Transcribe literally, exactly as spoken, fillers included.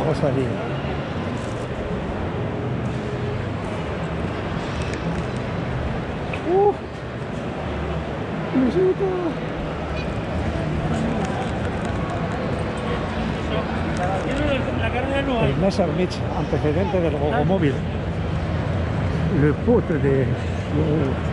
Rosalía. ¡Uh! ¡Visita! El Messerschmitt, antecedente del Gogomóvil. Le pote de...